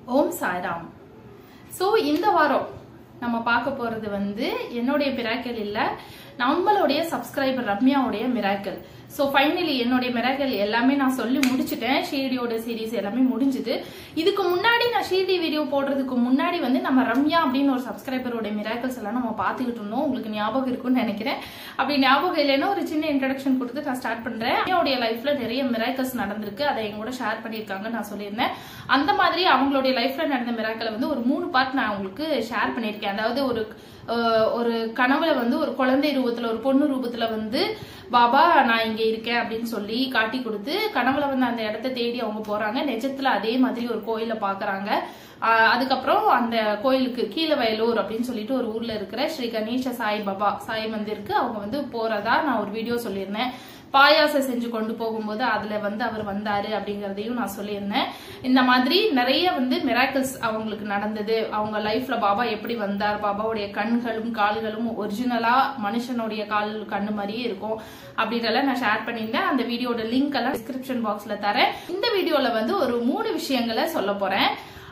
ஓம் Sairam. So இந்த வாரம் நம்ம பார்க்க போறது என்னுடைய மிராக்கிள் இல்ல, நம்மளுடைய சப்ஸ்கிரைபர் ரம்யாவுடைய மிராக்கிள். ஸோ ஃபைனலி என்னுடைய மிராக்கிள் எல்லாமே நான் சொல்லி முடிச்சுட்டேன். ஷீடியோட சீரீஸ் எல்லாமே முடிஞ்சுது. இதுக்கு முன்னாடி நான் ஷீடி வீடியோ போடுறதுக்கு முன்னாடி நம்ம ரம்யா அப்படின்னு ஒரு சப்ஸ்கிரைபரோட மிராக்கிள்ஸ் எல்லாம் நம்ம பார்த்துக்கிட்டு இருந்தோம். உங்களுக்கு ஞாபகம் இருக்கும்னு நினைக்கிறேன். அப்படி ஞாபகம் இல்லைன்னா ஒரு சின்ன இன்ட்ரடக்ஷன் கொடுத்து நான் ஸ்டார்ட் பண்றேன். ரம்யாவுடைய லைஃப்ல நிறைய மிராக்கிள்ஸ் நடந்திருக்கு, அதை எங்கூட ஷேர் பண்ணியிருக்காங்க நான் சொல்லியிருந்தேன். அந்த மாதிரி அவங்களுடைய லைஃப்ல நடந்த மிராக்கிளை ஒரு 3 பார்ட் நான் உங்களுக்கு ஷேர் பண்ணியிருக்கேன். அதாவது ஒரு கனவுல ஒரு குழந்தை ரூபத்துல, ஒரு பொண்ணு ரூபத்துல பாபா நான் இங்க இருக்கேன் அப்படின்னு சொல்லி காட்டி கொடுத்து, கனவுல அந்த இடத்த தேடி அவங்க போறாங்க. நிஜத்துல அதே மாதிரி ஒரு கோயில பாக்குறாங்க. அதுக்கப்புறம் அந்த கோயிலுக்கு கீழவயலூர் அப்படின்னு சொல்லிட்டு ஒரு ஊர்ல இருக்கிற ஸ்ரீ கணேச சாய்பாபா சாய் மந்திருக்கு அவங்க போறதா நான் ஒரு வீடியோ சொல்லியிருந்தேன். பாயாசம் செஞ்சு கொண்டு போகும்போது அதுல அவர் வந்தாரு அப்படிங்கறதையும் நான் சொல்லியிருந்தேன். இந்த மாதிரி நிறைய மிராக்கிள்ஸ் அவங்களுக்கு நடந்தது. அவங்க லைஃப்ல பாபா எப்படி வந்தார், பாபாவுடைய கண்களும் கால்களும் ஒரிஜினலா மனுஷனுடைய கண்ணு மாதிரியே இருக்கும் அப்படின்றலாம் நான் ஷேர் பண்ணியிருந்தேன். அந்த வீடியோட லிங்க் எல்லாம் டிஸ்கிரிப்ஷன் பாக்ஸ்ல தரேன். இந்த வீடியோல ஒரு 3 விஷயங்களை சொல்ல போறேன்.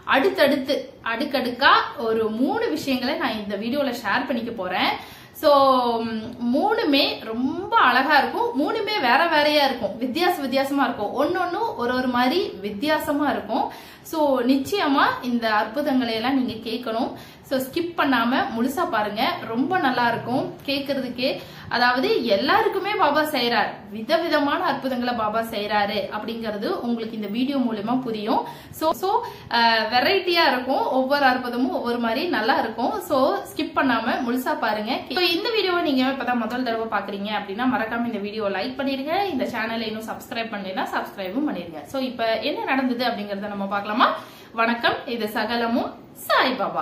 அடுக்கடுக்கா ஒரு 3 விஷயங்களை நான் இந்த வீடியோல ஷேர் பண்ணிக்க போறேன். சோ 3மே ரொம்ப அழகா இருக்கும். 3மே வேற வேறையா இருக்கும், வித்தியாசமா இருக்கும். ஒன்னொன்னு ஒரு மாதிரி வித்தியாசமா இருக்கும். சோ நிச்சயமா இந்த அற்புதங்களை எல்லாம் நீங்க கேட்கணும். சோ ஸ்கிப் பண்ணாம முழுசா பாருங்க, ரொம்ப நல்லா இருக்கும் கேட்கறதுக்கே. அதாவது எல்லாருக்குமே பாபா செய்யறாரு, விதவிதமான அற்புதங்களை பாபா செய்யறாரு அப்படிங்கறது உங்களுக்கு இந்த வீடியோ மூலமா புரியும். சோ வெரைட்டியா இருக்கும், ஒவ்வொரு அற்புதமும் ஒவ்வொரு மாதிரி நல்லா இருக்கும். சோ ஸ்கிப் பண்ணாம முழுசா பாருங்க. இந்த வீடியோவை நீங்க இப்பதான் முதல் தடவை பாக்குறீங்க அப்படின்னா மறக்காம இந்த வீடியோ லைக் பண்ணிருங்க. இந்த சேனலை இன்னும் சப்ஸ்கிரைப் பண்ணலைன்னா சப்ஸ்கிரைபும் பண்ணிருங்க. சோ இப்ப என்ன நடந்தது அப்படிங்கறத நம்ம பார்க்கலாமா? வணக்கம், இது சகலமும் சாய்பாபா.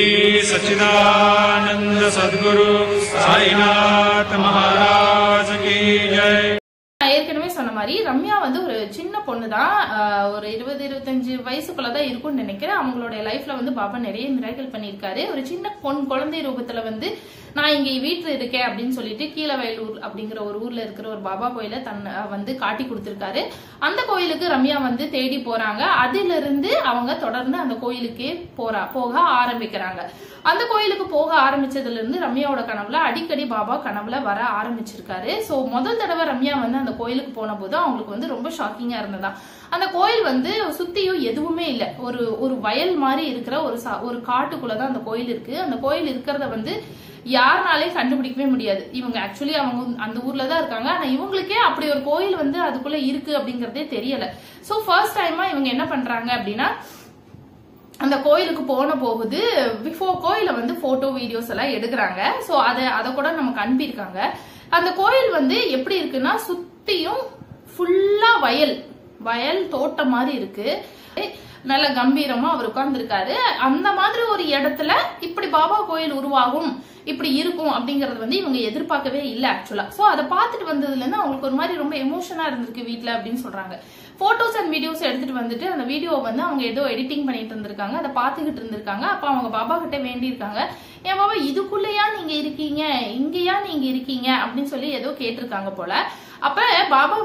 सच्चिदानंद सद्गुरु साईनाथ महाराज की जय. ஏற்கனவே சொன்ன மாதிரி ரம்யா ஒரு சின்ன பொண்ணுதான், ஒரு 20-25 வயசுக்குள்ளதான் இருக்கும்னு நினைக்கிறேன். அவங்களுடைய லைஃப்ல பாபா நிறைய மிராக்கிள் பண்ணிருக்காரு. ஒரு சின்ன குழந்தை ரூபத்துல நான் இங்க வீட்டுல இருக்கேன் அப்படின்னு சொல்லிட்டு கீழவயலூர் அப்படிங்கிற ஒரு ஊர்ல இருக்கிற ஒரு பாபா கோயில காட்டி கொடுத்திருக்காரு. அந்த கோயிலுக்கு ரம்யா தேடி போறாங்க. அதுல இருந்து அவங்க தொடர்ந்து அந்த கோயிலுக்கே போக ஆரம்பிக்கிறாங்க. அந்த கோயிலுக்கு போக ஆரம்பிச்சதுல இருந்து ரம்யாவோட கனவுல அடிக்கடி பாபா கனவுல வர ஆரம்பிச்சிருக்காரு. சோ முதல் தடவை ரம்யா அந்த கோயிலுக்கு போன போது அவங்களுக்கு ரொம்ப ஷாக்கிங்கா இருந்ததா. அந்த கோயில் சுத்தியும் எதுவுமே இல்ல, ஒரு வயல் மாதிரி இருக்கிற ஒரு காட்டுக்குள்ளதான் அந்த கோயில் இருக்கு. அந்த கோயில் இருக்கிறத யாருனாலே கண்டுபிடிக்கவே முடியாது. இவங்க ஆக்சுவலி அவங்க அந்த ஊர்லதான் இருக்காங்க. ஆனா இவங்களுக்கே அப்படி ஒரு கோயில் அதுக்குள்ள இருக்கு அப்படிங்கறதே தெரியல. சோ ஃபர்ஸ்ட் டைமா இவங்க என்ன பண்றாங்க அப்படின்னா, அந்த கோயிலுக்கு போகுது பிஃபோர் கோயில போட்டோ வீடியோஸ் எல்லாம் எடுக்கிறாங்க. சோ அத கூட நமக்கு அனுப்பியிருக்காங்க. அந்த கோயில் எப்படி இருக்குன்னா, சுத்தியும் ஃபுல்லா வயல் தோட்டம் மாதிரி இருக்கு. நல்ல கம்பீரமா அவர் உட்கார்ந்து இருக்காரு. அந்த மாதிரி ஒரு இடத்துல இப்படி பாபா கோயில் உருவாகும், இப்படி இருக்கும் அப்படிங்கறது இவங்க எதிர்பார்க்கவே இல்லை ஆக்சுவலா. சோ அதை பார்த்துட்டு வந்ததுல இருந்து அவங்களுக்கு ஒரு மாதிரி ரொம்ப எமோஷனா இருந்திருக்கு வீட்டுல அப்படின்னு சொல்றாங்க. போட்டோஸ் அண்ட் வீடியோஸ் எடுத்துட்டு அந்த வீடியோ அவங்க ஏதோ எடிட்டிங் பண்ணிட்டு இருந்திருக்காங்க, அதை பார்த்துக்கிட்டு இருந்திருக்காங்க. அப்ப அவங்க பாபா கிட்ட வேண்டியிருக்காங்க, ஏன் பாபா இதுக்குள்ளயா நீங்க இருக்கீங்க, இங்கயா நீங்க இருக்கீங்க அப்படின்னு சொல்லி ஏதோ கேட்டிருக்காங்க போல. அப்ப பாபா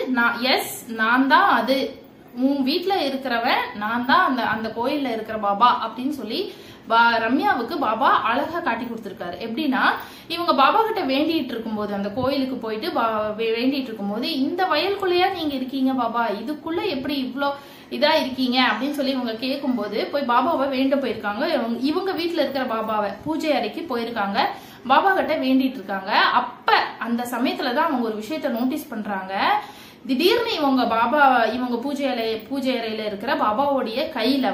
நான் தான் அது, உன் வீட்டுல இருக்கிறவன் நான் தான், அந்த கோயில்ல இருக்கிற பாபா அப்படின்னு சொல்லி ரம்யாவுக்கு பாபா அழகா காட்டி கொடுத்திருக்காரு. எப்படின்னா, இவங்க பாபா கிட்ட வேண்டிட்டு இருக்கும்போது, அந்த கோயிலுக்கு போயிட்டு வேண்டிட்டு இருக்கும்போது, இந்த வயலுக்குள்ளயா நீங்க இருக்கீங்க பாபா, இதுக்குள்ள எப்படி இவ்வளோ இதா இருக்கீங்க அப்படின்னு சொல்லி இவங்க கேட்கும் போது போய் பாபாவை வேண்ட போயிருக்காங்க. இவங்க வீட்டுல இருக்கிற பாபாவை பூஜை அறைக்கு போயிருக்காங்க, பாபா கிட்ட வேண்டிட்டு இருக்காங்க. அப்ப அந்த சமயத்துலதான் அவங்க ஒரு விஷயத்த நோட்டீஸ் பண்றாங்க. திடீர்னு இவங்க பூஜை அறையில இருக்கிற பாபாவுடைய கையில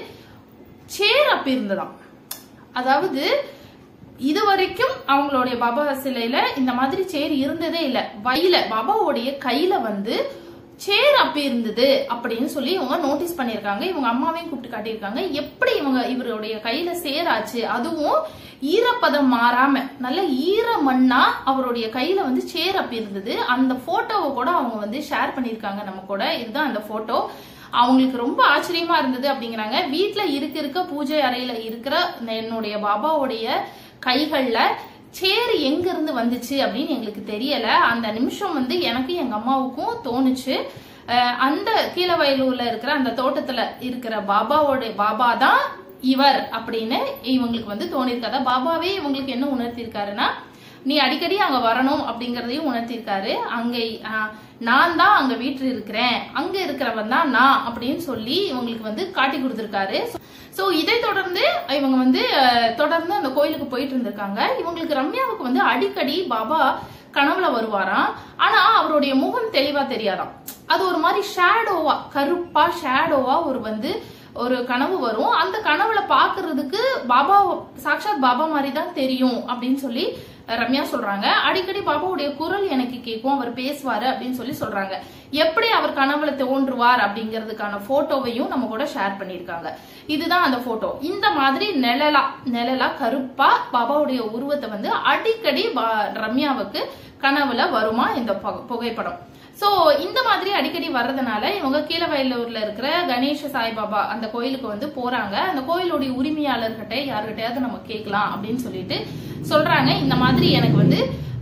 சேர் அப்பி இருந்ததாம். அதாவது இதுவரைக்கும் அவங்களுடைய பாபா சிலையில இந்த மாதிரி சேர் இருந்ததே இல்ல. பாபாவுடைய கையில சேர் அப்பி இருந்தது அப்படின்னு சொல்லி இவங்க நோட்டீஸ் பண்ணிருக்காங்க. இவங்க அம்மாவையும் கூப்பிட்டு காட்டியிருக்காங்க, எப்படி இவருடைய கையில சேராச்சு, அதுவும் ஈரப்பதம் மாறாம நல்ல ஈர மண்ணா அவருடைய கையில சேர் அப்பி இருந்தது. அந்த போட்டோவை கூட அவங்க ஷேர் பண்ணிருக்காங்க நம்ம கூட. இதுதான் அந்த போட்டோ. அவங்களுக்கு ரொம்ப ஆச்சரியமா இருந்தது அப்படிங்கிறாங்க. வீட்டுல இருக்க பூஜை அறையில இருக்கிற என்னுடைய பாபாவுடைய கைகள்ல சேர் எங்க இருந்து வந்துச்சு அப்படின்னு எங்களுக்கு தெரியல. அந்த நிமிஷம் எனக்கு எங்க அம்மாவுக்கும் தோணுச்சு, அந்த கீழவயலூர்ல இருக்கிற அந்த தோட்டத்துல இருக்கிற பாபா தான் இவர் அப்படின்னு இவங்களுக்கு வந்து தோணிருக்காதா. பாபாவே இவங்களுக்கு என்ன உணர்த்திருக்காருன்னா, நீ அடிக்கடி அங்க வரணும் அப்படிங்கறதையும் உணர்த்திருக்காரு. அங்க நான் தான் அங்க வீட்டில் இருக்கிறேன், அங்க இருக்கிறவன் தான் நான் அப்படின்னு சொல்லி இவங்களுக்கு வந்து காட்டி கொடுத்திருக்காரு. சோ இதை தொடர்ந்து இவங்க வந்து தொடர்ந்து அந்த கோயிலுக்கு போயிட்டு இருந்திருக்காங்க. இவங்களுக்கு ரம்யாவுக்கு வந்து அடிக்கடி பாபா கனவுல வருவாராம். ஆனா அவருடைய முகம் தெளிவா தெரியாதாம். அது ஒரு மாதிரி ஷேடோவா, கருப்பா ஷேடோவா ஒரு கனவு வரும். அந்த கனவுல பாக்குறதுக்கு பாபா சாக்ஷாத் பாபா மாதிரி தான் தெரியும் அப்படின்னு சொல்லி ரம்யா சொல்றாங்க. அடிக்கடி பாபாவுடைய குரல் எனக்கு கேட்கும், அவர் பேசுவாரு அப்படின்னு சொல்லி சொல்றாங்க. எப்படி அவர் கனவுல தோன்றுவார் அப்படிங்கறதுக்கான போட்டோவையும் நம்ம கூட ஷேர் பண்ணிருக்காங்க. இதுதான் அந்த போட்டோ. இந்த மாதிரி நிழலா கருப்பா பாபாவுடைய உருவத்தை வந்து அடிக்கடி ரம்யாவுக்கு கனவுல வருமா இந்த புகைப்படம். சோ இந்த மாதிரி அடிக்கடி வர்றதுனால இவங்க கீழவயலூர்ல இருக்கிற கணேஷ சாய்பாபா அந்த கோயிலுக்கு வந்து போறாங்க. அந்த கோயிலுடைய உரிமையாளர்கிட்ட யாருகிட்டயாவது நம்ம கேட்கலாம் அப்படின்னு சொல்லிட்டு சொல்றாங்க. இந்த மாதிரி எனக்கு வந்து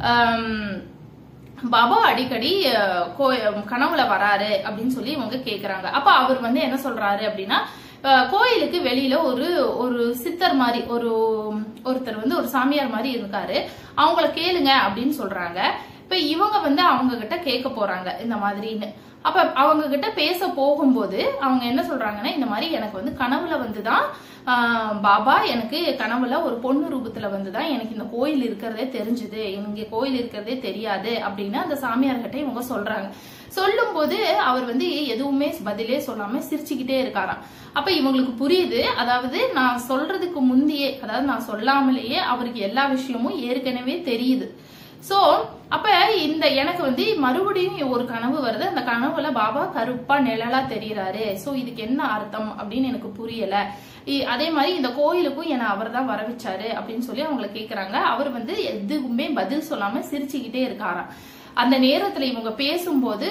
பாபா அடிக்கடி கனவுல வராரு அப்படின்னு சொல்லி இவங்க கேக்குறாங்க. அப்ப அவர் வந்து என்ன சொல்றாரு அப்படின்னா, கோயிலுக்கு வெளியில ஒரு சித்தர் மாதிரி ஒருத்தர் வந்து ஒரு சாமியார் மாதிரி இருக்காரு, அவங்கள கேளுங்க அப்படின்னு சொல்றாங்க. இப்ப இவங்க வந்து அவங்க கிட்ட கேட்க போறாங்க இந்த மாதிரின்னு. அப்ப அவங்க கிட்ட பேச போகும்போது அவங்க என்ன சொல்றாங்கன்னா, இந்த மாதிரி எனக்கு வந்து கனவுல வந்துதான் பாபா எனக்கு கனவுல ஒரு பொண்ணு ரூபத்துல வந்துதான் எனக்கு இந்த கோயில் இருக்கிறதே தெரிஞ்சது, இங்க கோயில் இருக்கிறதே தெரியாது அப்படின்னு அந்த சாமியார்கிட்ட இவங்க சொல்றாங்க. சொல்லும் போது அவர் வந்து எதுவுமே பதிலே சொல்லாம சிரிச்சுக்கிட்டே இருக்காராம். அப்ப இவங்களுக்கு புரியுது, அதாவது நான் சொல்றதுக்கு முந்தையே, அதாவது நான் சொல்லாமலேயே அவருக்கு எல்லா விஷயமும் ஏற்கனவே தெரியுது. சோ அப்ப எனக்கு வந்து மறுபடியும் ஒரு கனவு வருது, அந்த கனவுல பாபா கருப்பா நிழலா தெரியறாரு. சோ இதுக்கு என்ன அர்த்தம் அப்படின்னு எனக்கு புரியல. அதே மாதிரி இந்த கோயிலுக்கும் என்ன அவர் தான் வர வச்சாரு அப்படின்னு சொல்லி அவங்களை கேக்குறாங்க. அவர் வந்து எதுவுமே பதில் சொல்லாம சிரிச்சுக்கிட்டே இருக்காராம். அந்த நேரத்துல இவங்க பேசும்போது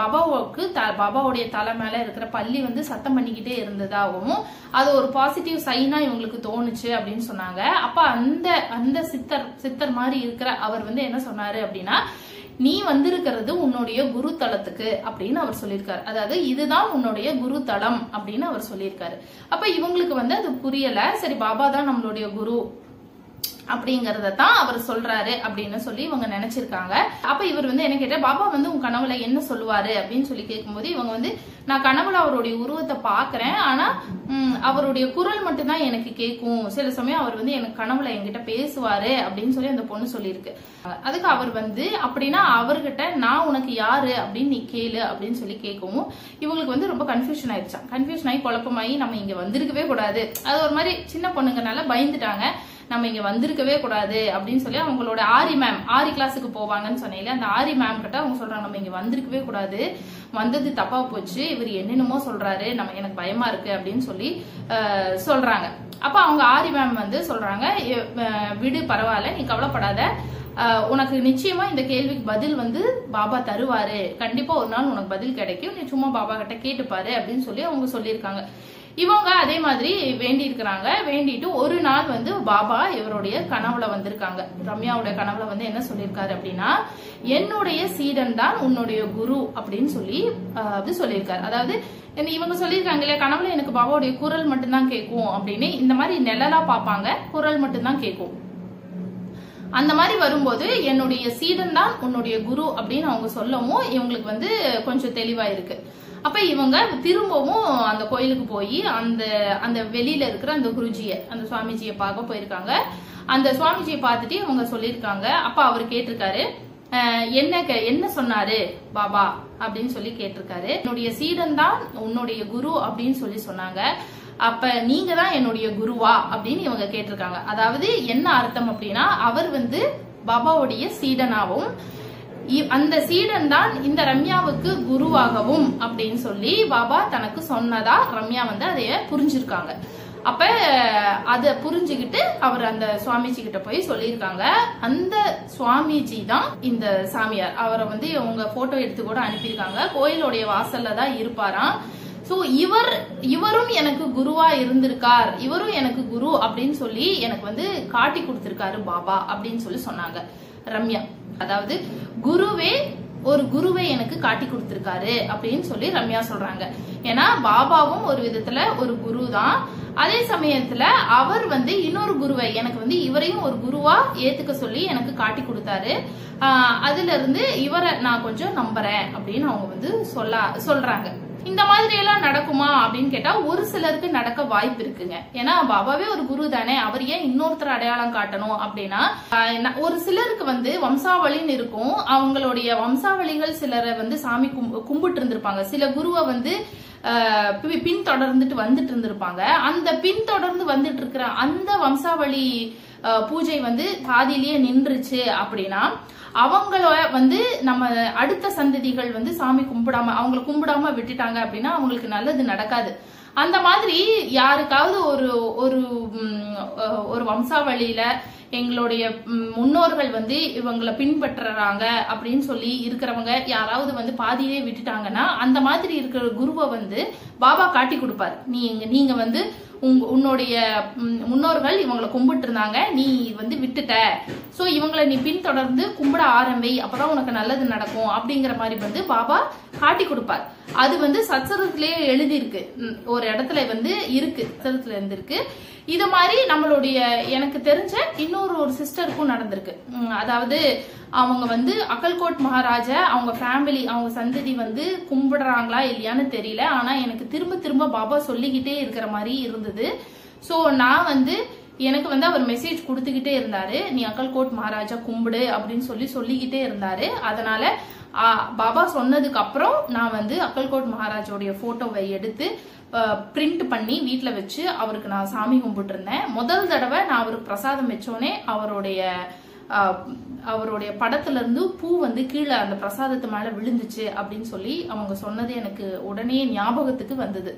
பாபாவுடைய தலை மேல இருக்கிற பள்ளி வந்து சத்தம் பண்ணிக்கிட்டே இருந்ததாகவும் அது ஒரு பாசிட்டிவ் சைனா இவங்களுக்கு தோணுச்சு அப்படின்னு சொன்னாங்க. அப்ப அந்த சித்தர் மாதிரி இருக்கிற அவர் வந்து என்ன சொன்னாரு அப்படின்னா, நீ வந்திருக்கிறது உன்னுடைய குரு தலத்துக்கு அப்படின்னு அவர் சொல்லியிருக்காரு. அதாவது இதுதான் உன்னுடைய குரு தலம் அப்படின்னு அவர் சொல்லியிருக்காரு. அப்ப இவங்களுக்கு வந்து அது புரியல. சரி, பாபா தான் நம்மளுடைய குரு அப்படிங்கறத தான் அவர் சொல்றாரு அப்படின்னு சொல்லி இவங்க நினைச்சிருக்காங்க. அப்ப இவர் வந்து என்ன கேட்டா, பாபா வந்து உன் கனவுல என்ன சொல்லுவாரு அப்படின்னு சொல்லி கேட்கும்போது இவங்க வந்து, நான் கனவுல அவருடைய உருவத்தை பாக்குறேன், ஆனா அவருடைய குரல் மட்டும்தான் எனக்கு கேட்கும், சில சமயம் அவர் வந்து எனக்கு கனவுல என்கிட்ட பேசுவாரு அப்படின்னு சொல்லி அந்த பொண்ணு சொல்லியிருக்கு. அதுக்கு அவர் வந்து, அப்படின்னா அவர்கிட்ட நான் உனக்கு யாரு அப்படின்னு நீ கேளு அப்படின்னு சொல்லி கேட்கவும் இவங்களுக்கு வந்து ரொம்ப கன்ஃபியூஷன் ஆயிடுச்சான். கன்ஃபியூஷன் ஆகி குழப்பமாயி நம்ம இங்க வந்திருக்கவே கூடாது, அது ஒரு மாதிரி சின்ன பொண்ணுங்கனால பயந்துட்டாங்க, நம்ம இங்க வந்திருக்கவே கூடாது அப்படின்னு சொல்லி அவங்களோட ஆரி கிளாஸுக்கு போவாங்கன்னு சொன்னீங்க, அந்த ஆரி மேம் கிட்ட அவங்க சொல்றாங்க, நம்ம இங்க வந்திருக்கவே கூடாது, வந்தது தப்பா போச்சு, இவர் என்னென்னமோ சொல்றாரு, எனக்கு பயமா இருக்கு அப்படின்னு சொல்லி சொல்றாங்க. அப்ப அவங்க ஆரி மேம் வந்து சொல்றாங்க, விடு பரவாயில்ல, நீ கவலைப்படாத, உனக்கு நிச்சயமா இந்த கேள்விக்கு பதில் வந்து பாபா தருவாரு, கண்டிப்பா ஒரு நாள் உனக்கு பதில் கிடைக்கும், நீ சும்மா பாபா கிட்ட கேட்டுப்பாரு அப்படின்னு சொல்லி அவங்க சொல்லியிருக்காங்க. இவங்க அதே மாதிரி வேண்டி இருக்கிறாங்க. வேண்டிட்டு ஒரு நாள் வந்து பாபா இவருடைய கனவுல வந்திருக்காங்க. ரம்யாவுடைய கனவுல வந்து என்ன சொல்லியிருக்காரு அப்படின்னா, என்னுடைய சீடன் தான் உன்னுடைய குரு அப்படின்னு சொல்லி சொல்லியிருக்காரு. அதாவது இவங்க சொல்லியிருக்காங்க இல்லையா, கனவுல எனக்கு பாபாவுடைய குரல் மட்டும்தான் கேட்கும் அப்படின்னு. இந்த மாதிரி நிழலா பார்ப்பாங்க, குரல் மட்டும்தான் கேட்கும். அந்த மாதிரி வரும்போது என்னுடைய சீடன் தான் உன்னுடைய குரு அப்படின்னு அவங்க சொல்லவும் இவங்களுக்கு வந்து கொஞ்சம் தெளிவா இருக்கு. அப்ப இவங்க திரும்பவும் அந்த கோயிலுக்கு போய் அந்த வெளியில இருக்கிற அந்த குருஜிய, அந்த சுவாமிஜியை பார்க்க போயிருக்காங்க. அந்த சுவாமிஜியை பார்த்துட்டு இவங்க சொல்லியிருக்காங்க. அப்ப அவர் கேட்டிருக்காரு, என்ன சொன்னாரு பாபா அப்படின்னு சொல்லி கேட்டிருக்காரு. என்னுடைய சீடன் தான் உன்னுடைய குரு அப்படின்னு சொல்லி சொன்னாங்க. அப்ப நீங்க தான் என்னுடைய குருவா அப்படின்னு இவங்க கேட்டிருக்காங்க. அதாவது என்ன அர்த்தம் அப்படின்னா, அவர் வந்து பாபாவுடைய சீடனாவும் அந்த சீடன் தான் இந்த ரம்யாவுக்கு குருவாகவும் அப்படின்னு சொல்லி பாபா தனக்கு சொன்னதா ரம்யா வந்து அதைய புரிஞ்சிருக்காங்க. அப்ப அத புரிஞ்சுக்கிட்டு அவர் அந்த சுவாமிஜி கிட்ட போய் சொல்லியிருக்காங்க. அந்த சுவாமிஜி தான் இந்த சாமியார். அவரை வந்து இவங்க போட்டோ எடுத்து கூட அனுப்பியிருக்காங்க. கோயிலுடைய வாசல்ல தான் இருப்பாராம். சோ இவரும் எனக்கு குருவா இருந்திருக்கார், இவரும் எனக்கு குரு அப்படின்னு சொல்லி எனக்கு வந்து காட்டி கொடுத்திருக்காரு பாபா அப்படின்னு சொல்லி சொன்னாங்க ரம்யா. அதாவது குருவே ஒரு குருவை எனக்கு காட்டி கொடுத்திருக்காரு அப்படின்னு சொல்லி ரம்யா சொல்றாங்க. ஏன்னா பாபாவும் ஒரு விதத்துல ஒரு குரு தான், அதே சமயத்துல அவர் வந்து இன்னொரு குருவை எனக்கு வந்து இவரையும் ஒரு குருவா ஏத்துக்க சொல்லி எனக்கு காட்டி கொடுத்தாரு. அதுல இருந்து இவரை நான் கொஞ்சம் நம்புறேன் அப்படின்னு அவங்க வந்து சொல்றாங்க. இந்த மாதிரி எல்லாம் நடக்குமா அப்படின்னு கேட்டா ஒரு சிலருக்கு நடக்க வாய்ப்பு இருக்குங்க. ஏன்னா பாபாவே ஒரு குரு தானே, அவர் ஏன் இன்னொருத்தர் அடையாளம் காட்டணும் அப்படின்னா, ஒரு சிலருக்கு வந்து வம்சாவளின்னு இருக்கும். அவங்களுடைய வம்சாவளிகள் சிலரை வந்து சாமி கும்பிட்டு இருந்திருப்பாங்க. சில குருவை வந்து பின்தொடர்ந்துட்டு வந்துட்டு இருந்திருப்பாங்க. அந்த பின்தொடர்ந்து வந்துட்டு இருக்கிற அந்த வம்சாவளி பூஜை வந்து பாதியிலேயே நின்றுச்சு அப்படின்னா அவங்கள வந்து நம்ம அடுத்த சந்ததிகள் வந்து சாமி கும்பிடாம அவங்களை கும்பிடாம விட்டுட்டாங்க அப்படின்னா அவங்களுக்கு நல்லது நடக்காது. அந்த மாதிரி யாருக்காவது ஒரு வம்சாவளியில எங்களுடைய முன்னோர்கள் வந்து இவங்களை பின்பற்றுறாங்க அப்படின்னு சொல்லி இருக்கிறவங்க யாராவது வந்து பாதியிலே விட்டுட்டாங்கன்னா அந்த மாதிரி இருக்கிற குருவை வந்து பாபா காட்டி கொடுப்பாரு. நீங்க வந்து உன்னுடைய முன்னோர்கள் இவங்களை கும்பிட்டு இருந்தாங்க, நீ வந்து விட்டுட்ட, சோ இவங்களை நீ பின்தொடர்ந்து கும்பிட ஆரம்பி, அப்பதான் உனக்கு நல்லது நடக்கும் அப்படிங்கிற மாதிரி வந்து பாபா காட்டி கொடுப்பார். அது வந்து சத்சரத்திலேயே எழுதி இருக்கு, ஒரு இடத்துல வந்து இருக்கு, சத்சரத்துல இருந்திருக்கு. இது மாதிரி நம்மளுடைய எனக்கு தெரிஞ்ச ஒரு சிஸ்டருக்கும் நடந்திருக்கு. அதாவது அவங்க வந்து அக்கல்கோட் மகாராஜா அவங்க ஃபேமிலி அவங்க சந்ததி வந்து கும்பிடுறாங்களா இல்லையான்னு தெரியல, ஆனா எனக்கு திரும்ப திரும்ப பாபா சொல்லிக்கிட்டே இருக்கிற மாதிரி இருந்தது. சோ நான் வந்து எனக்கு வந்து அவர் மெசேஜ் கொடுத்துக்கிட்டே இருந்தாரு, நீ அக்கல்கோட் மகாராஜா கும்பிடு அப்படின்னு சொல்லிக்கிட்டே இருந்தாரு. அதனால பாபா சொன்னதுக்கு அப்புறம் நான் வந்து அக்கல்கோட் மகாராஜோடைய போட்டோவை எடுத்து பிரிண்ட் பண்ணி வீட்டுல வச்சு அவருக்கு நான் சாமி கும்பிட்டு இருந்தேன். முதல் தடவை நான் அவருக்கு பிரசாதம் வச்சோடனே அவருடைய படத்துல இருந்து பூ வந்து கீழே அந்த பிரசாதத்து மேல விழுந்துச்சு அப்படின்னு சொல்லி அவங்க சொன்னது எனக்கு உடனே ஞாபகத்துக்கு வந்தது.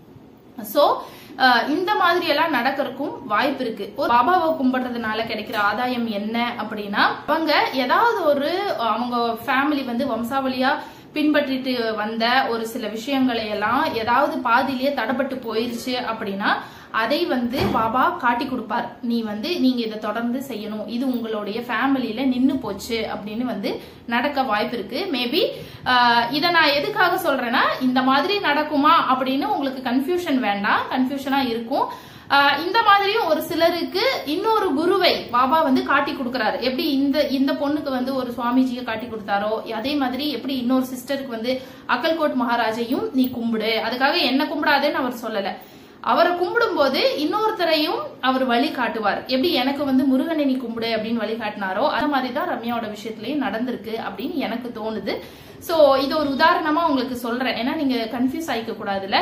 சோ இந்த மாதிரி எல்லாம் நடக்கிறதுக்கும் வாய்ப்பு இருக்கு. ஒரு பாபாவை கும்பிடுறதுனால கிடைக்கிற ஆதாயம் என்ன அப்படின்னா, அவங்க ஏதாவது அவங்க ஃபேமிலி வந்து வம்சாவளியா பின்பற்றிட்டு வந்த ஒரு சில விஷயங்களை எல்லாம் ஏதாவது பாதியிலேயே தடைப்பட்டு போயிருச்சு அப்படின்னா அதை வந்து பாபா காட்டி கொடுப்பார். நீங்க இதை தொடர்ந்து செய்யணும், இது உங்களுடைய ஃபேமிலியில நின்னு போச்சு அப்படின்னு வந்து நடக்க வாய்ப்பு இருக்கு. மேபி இத நான் எதுக்காக சொல்றேன்னா, இந்த மாதிரி நடக்குமா அப்படின்னு உங்களுக்கு கன்ஃபியூஷன் வேண்டாம், கன்ஃபியூஷனா இருக்கும். இந்த மாதிரியும் ஒரு சிலருக்கு இன்னொரு குருவை பாபா வந்து காட்டி கொடுக்கறாரு. எப்படி இந்த பொண்ணுக்கு வந்து ஒரு சுவாமிஜியை காட்டி கொடுத்தாரோ அதே மாதிரி எப்படி இன்னொரு சிஸ்டருக்கு வந்து அக்கல்கோட் மகாராஜையும் நீ கும்பிடு, அதுக்காக என்ன கும்பிடாதேன்னு அவர் சொல்லல. அவரை கும்பிடும் போது இன்னொருத்தரையும் அவர் வழி காட்டுவார். எப்படி எனக்கு வந்து முருகனை நீ கும்பிடு அப்படின்னு வழி காட்டினாரோ அந்த மாதிரிதான் ரம்யாவோட விஷயத்திலயும் நடந்திருக்கு அப்படின்னு எனக்கு தோணுது. சோ இது ஒரு உதாரணமா உங்களுக்கு சொல்றேன், ஏன்னா நீங்க கன்ஃபியூஸ் ஆயிக்க கூடாதுல.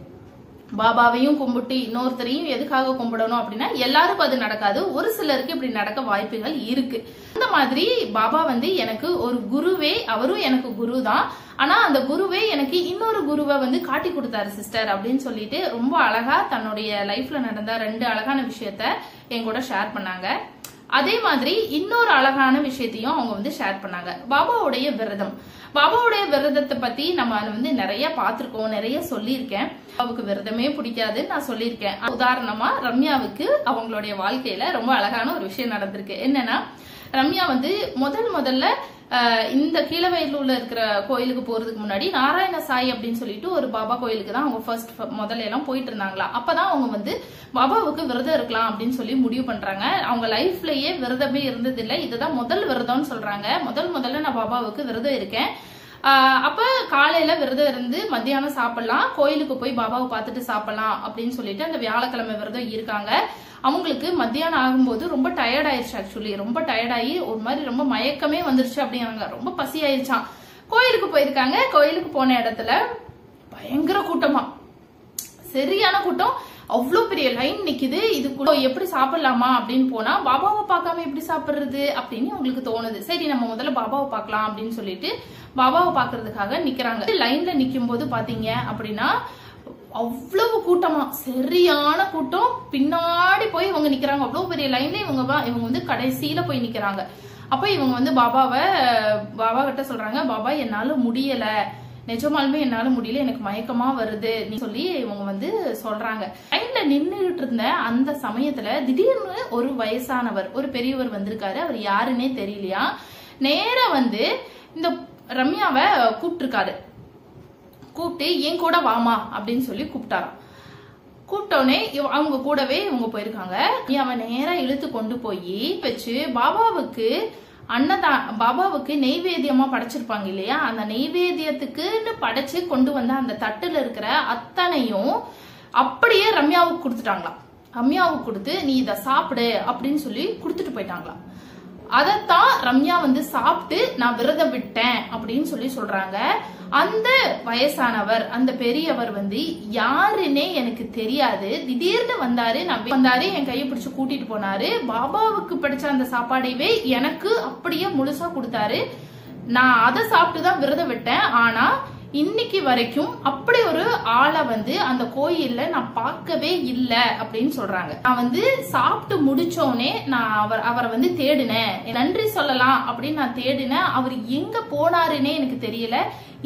பாபாவையும் கும்பிட்டு இன்னொருத்தரையும் எதுக்காக கும்பிடணும் அப்படின்னா எல்லாருக்கும் அது நடக்காது, ஒரு சிலருக்கு இப்படி நடக்க வாய்ப்புகள் இருக்கு. அந்த மாதிரி பாபா வந்து எனக்கு ஒரு குருவே, அவரும் எனக்கு குரு தான், ஆனா அந்த குருவே எனக்கு இன்னொரு குருவை வந்து காட்டி கொடுத்தாரு சிஸ்டர் அப்படின்னு சொல்லிட்டு ரொம்ப அழகா தன்னுடைய லைஃப்ல நடந்த 2 அழகான விஷயத்த என் கூட ஷேர் பண்ணாங்க. அதே மாதிரி இன்னொரு அழகான விஷயத்தையும் அவங்க வந்து ஷேர் பண்ணாங்க. பாபாவுடைய விரதத்தை பத்தி நம்ம வந்து நிறைய பார்த்திருக்கோம், நிறைய சொல்லியிருக்கேன். அவருக்கு விரதமே பிடிக்காதுன்னு நான் சொல்லியிருக்கேன். உதாரணமா ரம்யாவுக்கு அவங்களுடைய வாழ்க்கையில ரொம்ப அழகான ஒரு விஷயம் நடந்திருக்கு. என்னன்னா, ரம்யா வந்து முதல்ல இந்த கீழவயலூர்ல இருக்கிற கோயிலுக்கு போறதுக்கு முன்னாடி நாராயண சாய் அப்படின்னு சொல்லிட்டு ஒரு பாபா கோயிலுக்கு தான் அவங்க முதல்ல எல்லாம் போயிட்டு இருந்தாங்களா. அப்பதான் அவங்க வந்து பாபாவுக்கு விரதம் இருக்கலாம் அப்படின்னு சொல்லி முடிவு பண்றாங்க. அவங்க லைஃப்லயே விரதமே இருந்தது இல்ல, இதுதான் முதல் விரதம்னு சொல்றாங்க. முதல்ல நான் பாபாவுக்கு விரதம் இருக்கேன். அப்ப காலையில விரதம் இருந்து மத்தியானம் சாப்பிடலாம், கோயிலுக்கு போய் பாபாவை பார்த்துட்டு சாப்பிடலாம் அப்படின்னு சொல்லிட்டு அந்த வியாழக்கிழமை விரதம் இருக்காங்க. அவங்களுக்கு மத்தியானம் ஆகும்போது ரொம்ப டயர்ட் ஆயிருச்சு. ஆக்சுவலி ரொம்ப டயர்டாயி ஒரு மாதிரி ரொம்ப மயக்கமே வந்துருச்சு அப்படிங்கிறாங்க. ரொம்ப பசி ஆயிருச்சான். கோயிலுக்கு போயிருக்காங்க. கோயிலுக்கு போன இடத்துல பயங்கர கூட்டமா, சரியான கூட்டம், அவ்வளவு பெரிய லைன் நிக்குது. இதுக்குள்ள எப்படி சாப்பிடலாமா அப்படின்னு போனா பாபாவை பார்க்காம எப்படி சாப்பிடுறது அப்படின்னு அவங்களுக்கு தோணுது. சரி நம்ம முதல்ல பாபாவை பார்க்கலாம் அப்படின்னு சொல்லிட்டு பாபாவை பாக்குறதுக்காக நிக்கிறாங்க. லைன்ல நிக்கும் போது பாத்தீங்க அப்படின்னா அவ்வளவு கூட்டமா, சரியான கூட்டம். பின்னாடி போய் இவங்க நிக்கிறாங்க. அவ்வளவு பெரிய லைன்ல இவங்க வந்து கடைசியில போய் நிக்கிறாங்க. அப்ப இவங்க வந்து பாபா கிட்ட சொல்றாங்க, பாபா என்னால முடியல, நிஜமாலுமே என்னால முடியல, எனக்கு மயக்கமா வருது சொல்லி இவங்க வந்து சொல்றாங்க. லைன்ல நின்னுகிட்டு இருந்த அந்த சமயத்துல திடீர்னு ஒரு வயசானவர், ஒரு பெரியவர் வந்திருக்காரு. அவர் யாருன்னே தெரியலையா. நேரா வந்து இந்த ரம்யாவை கூப்பிட்டுருக்காரு. கூப்பிட்டு என் கூட வாமா அப்படின்னு சொல்லி கூப்பிட்டாராம். கூப்பிட்டோடனே அவங்க கூடவே இவங்க போயிருக்காங்க. அவன் நேரா இழுத்து கொண்டு போய் வச்சு பாபாவுக்கு பாபாவுக்கு நெய்வேத்தியமா படைச்சிருப்பாங்க இல்லையா, அந்த நெய்வேத்தியத்துக்குன்னு படைச்சு கொண்டு வந்த அந்த தட்டுல இருக்கிற அத்தனையும் அப்படியே ரம்யாவுக்கு கொடுத்துட்டாங்களாம். ரம்யாவுக்கு கொடுத்து நீ இத சாப்பிடு அப்படின்னு சொல்லி கொடுத்துட்டு போயிட்டாங்களாம். அதத்தான் ரம்யா சாப்பிட்டு நான் விரதம் விட்டேன் அப்படின்னு சொல்லி சொல்றாங்க. அந்த வயசானவர், அந்த பெரியவர் யாருன்னே எனக்கு தெரியாது. திடீர்னு வந்தாரு, என் கையை பிடிச்சு கூட்டிட்டு போனாரு. பாபாவுக்கு படிச்ச அந்த சாப்பாடையவே எனக்கு அப்படியே முழுசா கொடுத்தாரு. நான் அதை சாப்பிட்டுதான் விரதம் விட்டேன். ஆனா இன்னைக்கு வரைக்கும் அப்படி ஒரு ஆளை அந்த கோயில்ல நான் பார்க்கவே இல்லை அப்படின்னு சொல்றாங்க. நான் சாப்பிட்டு முடிச்சோனே நான் அவரை தேடினேன், நன்றி சொல்லலாம் அப்படின்னு நான் தேடினேன். அவர் எங்க போனாருன்னே எனக்கு தெரியல.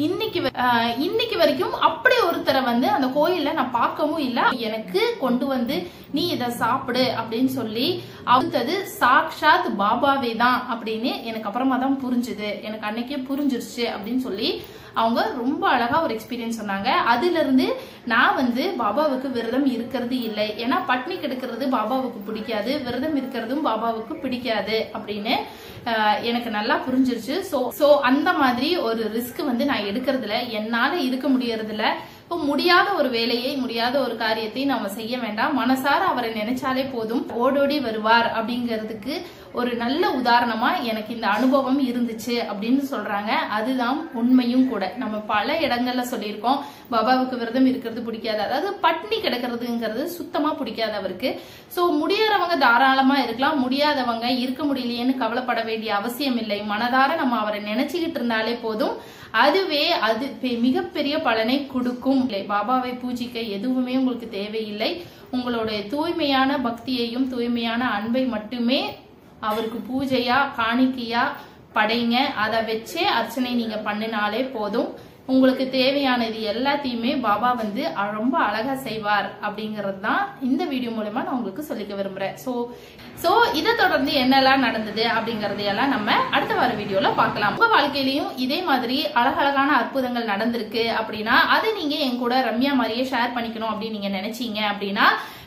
இன்னைக்கு வரைக்கும் அப்படி ஒருத்தரை அந்த கோயில்ல நான் பார்க்கவும் இல்லை. எனக்கு கொண்டு நீ இத சாப்பிடு அப்படின்னு சொல்லி அடுத்தது சாக்ஷாத் பாபாவே தான் அப்படின்னு எனக்கு அப்புறமா தான் புரிஞ்சுது. எனக்கு அன்னைக்கே புரிஞ்சிருச்சு அப்படின்னு சொல்லி அவங்க ரொம்ப அழகா ஒரு எக்ஸ்பீரியன்ஸ் சொன்னாங்க. அதுல இருந்து நான் பாபாவுக்கு விரதம் இருக்கிறது இல்லை. ஏன்னா பட்னி கிடக்கிறது பாபாவுக்கு பிடிக்காது, விரதம் இருக்கிறதும் பாபாவுக்கு பிடிக்காது அப்படின்னு எனக்கு நல்லா புரிஞ்சிருச்சு. சோ அந்த மாதிரி ஒரு ரிஸ்க் நான் எடுக்கிறதுல என்னால இருக்க முடியறதில்ல. முடியாத ஒரு வேலையை, முடியாத ஒரு காரியத்தை நாம செய்ய வேண்டாம். மனசார அவரை நினைச்சாலே போதும், ஓடோடி வருவார் அப்படிங்கிறதுக்கு ஒரு நல்ல உதாரணமா எனக்கு இந்த அனுபவம் இருந்துச்சு அப்படின்னு சொல்றாங்க. அதுதான் உண்மையும் கூட. நம்ம பல இடங்கள்ல சொல்லியிருக்கோம் பாபாவுக்கு விரதம் இருக்கிறது பிடிக்காது, அதாவது பட்னி கிடக்கிறதுங்கிறது சுத்தமா பிடிக்காது அவருக்கு. சோ முடியறவங்க தாராளமா இருக்கலாம், முடியாதவங்க இருக்க முடியலையேன்னு கவலைப்பட வேண்டிய அவசியம் இல்லை. மனதார நம்ம அவரை நினைச்சுக்கிட்டு இருந்தாலே போதும், அதுவே அது மிகப்பெரிய பலனை கொடுக்கும். பாபாவை பூஜிக்க எதுவுமே உங்களுக்கு தேவையில்லை. உங்களுடைய தூய்மையான பக்தியையும் தூய்மையான அன்பை மட்டுமே அவருக்கு பூஜையா காணிக்கையா படைங்க. அதை வச்சே அர்ச்சனை நீங்க பண்ணினாலே போதும். உங்களுக்கு தேவையானது எல்லாத்தையுமே பாபா ரொம்ப அழகா செய்வார் அப்படிங்கறது தான் இந்த வீடியோ மூலமா நான் உங்களுக்கு சொல்லிக்க விரும்புறேன். சோ இதை தொடர்ந்து என்னெல்லாம் நடந்தது அப்படிங்கறதையெல்லாம் நம்ம அடுத்த வார வீடியோல பார்க்கலாம். உங்க வாழ்க்கையிலயும் இதே மாதிரி அழகழகான அற்புதங்கள் நடந்திருக்கு அப்படின்னா அதை நீங்க என் கூட ரம்யா மாதிரியே ஷேர் பண்ணிக்கணும் அப்படின்னு நீங்க நினைச்சீங்க அப்படின்னா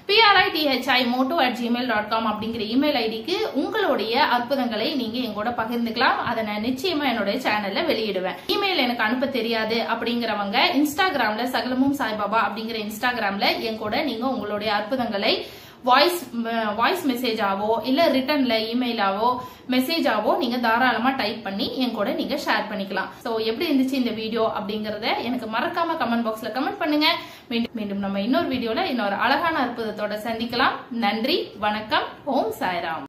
prithimoto@gmail.com அப்படிங்கிற இமெயில் ஐடிக்கு உங்களுடைய அற்புதங்களை நீங்க எங்கூட பகிர்ந்துக்கலாம். அதை நான் நிச்சயமா என்னுடைய சேனல்ல வெளியிடுவேன். இமெயில் எனக்கு அனுப்ப தெரியாது அப்படிங்கிறவங்க இன்ஸ்டாகிராம்ல சகலமும் சாய்பாபா அப்படிங்கிற இன்ஸ்டாகிராம்ல எங்கூட நீங்க உங்களுடைய அற்புதங்களை வாய்ஸ் மெசேஜாவோ இல்ல ரிட்டன்ல இமெயிலாவோ மெசேஜாவோ நீங்க தாராளமா டைப் பண்ணி என் கூட நீங்க ஷேர் பண்ணிக்கலாம். சோ எப்படி இருந்துச்சு இந்த வீடியோ அப்படிங்கறத எனக்கு மறக்காம கமெண்ட் பாக்ஸ்ல கமெண்ட் பண்ணுங்க. மீண்டும் நம்ம இன்னொரு வீடியோல இன்னொரு அழகான அற்புதத்தோட சந்திக்கலாம். நன்றி, வணக்கம், ஓம் சாய்ராம்.